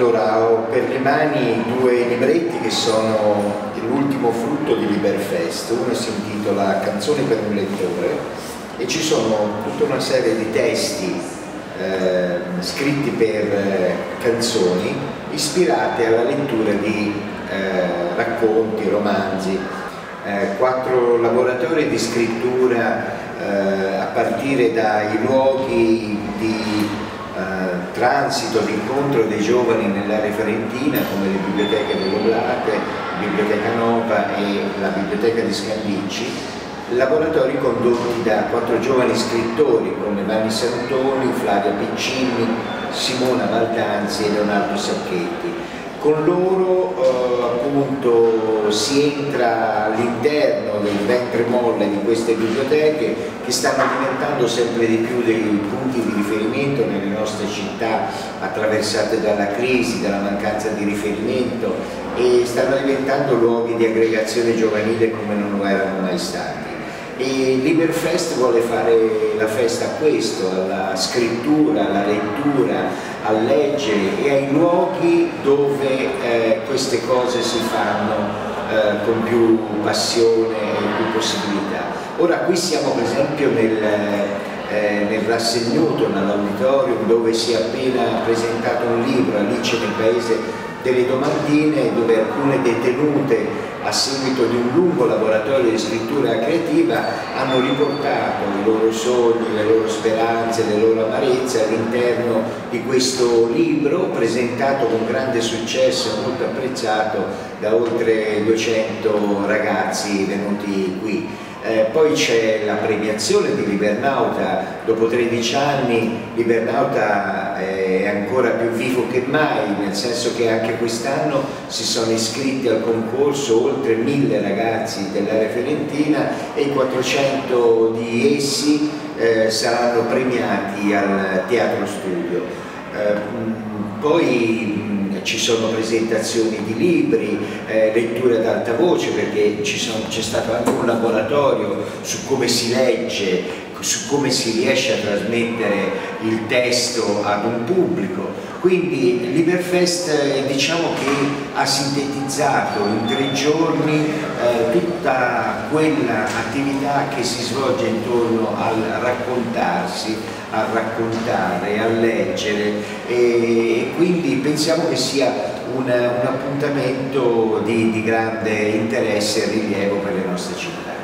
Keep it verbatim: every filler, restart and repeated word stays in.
Allora, ho per le mani due libretti che sono l'ultimo frutto di Liberfest. Uno si intitola Canzoni per un lettore e ci sono tutta una serie di testi eh, scritti per eh, canzoni ispirate alla lettura di eh, racconti, romanzi, eh, quattro laboratori di scrittura eh, a partire dai luoghi di Uh, transito, d'incontro dei giovani nell'area fiorentina come le biblioteche dell'Oblate, la Biblioteca Nova e la Biblioteca di Scandicci, laboratori condotti da quattro giovani scrittori come Vanni Santoni, Flavia Piccini, Simona Valdanzi e Leonardo Sacchetti. Con loro eh, appunto si entra all'interno del ventre molle di queste biblioteche che stanno diventando sempre di più dei punti di riferimento nelle nostre città attraversate dalla crisi, dalla mancanza di riferimento, e stanno diventando luoghi di aggregazione giovanile come non lo erano mai stati. E Liberfest vuole fare la festa a questo, alla scrittura, alla lettura, a leggere e ai luoghi dove eh, queste cose si fanno eh, con più passione e più possibilità. Ora qui siamo per esempio nel, eh, nel Rassegnuto, nell'auditorium dove si è appena presentato un libro, Alice nel Paese delle Domandine, dove alcune detenute a seguito di un lungo laboratorio di scrittura creativa hanno riportato i loro sogni, le loro speranze, le loro amarezze all'interno di questo libro presentato con grande successo e molto apprezzato da oltre duecento ragazzi venuti qui. Eh, poi c'è la premiazione di Libernauta. Dopo tredici anni Libernauta è ancora più vivo che mai, nel senso che anche quest'anno si sono iscritti al concorso oltre mille ragazzi dell'area fiorentina e i quattrocento di essi eh, saranno premiati al Teatro Studio. Eh, poi ci sono presentazioni di libri, eh, letture ad alta voce, perché c'è stato anche un laboratorio su come si legge, su come si riesce a trasmettere il testo ad un pubblico. Quindi Liberfest eh, diciamo che ha sintetizzato in tre giorni eh, tutta quella attività che si svolge intorno al raccontarsi, a raccontare, a leggere, e quindi pensiamo che sia un, un appuntamento di, di grande interesse e rilievo per le nostre città.